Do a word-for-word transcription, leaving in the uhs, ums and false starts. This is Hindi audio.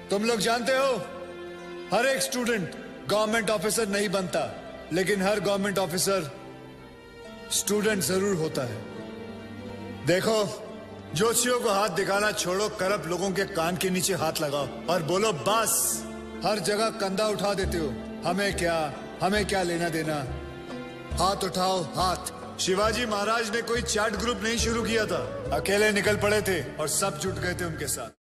तुम लोग जानते हो, हर एक स्टूडेंट गवर्नमेंट ऑफिसर नहीं बनता, लेकिन हर गवर्नमेंट ऑफिसर स्टूडेंट जरूर होता है। देखो, जोशियों को हाथ दिखाना छोड़ो, करप्ट लोगों के कान के नीचे हाथ लगाओ और बोलो बस। हर जगह कंधा उठा देते हो, हमें क्या हमें क्या लेना देना। हाथ उठाओ हाथ। शिवाजी महाराज ने कोई चैट ग्रुप नहीं शुरू किया था, अकेले निकल पड़े थे और सब जुट गए थे उनके साथ।